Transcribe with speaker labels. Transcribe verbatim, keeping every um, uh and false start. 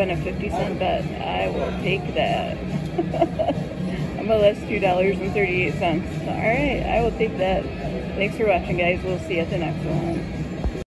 Speaker 1: win a fifty cent bet. I will take that. M L S two dollars and thirty-eight cents. Alright, I will take that. Thanks for watching, guys. We'll see you at the next one.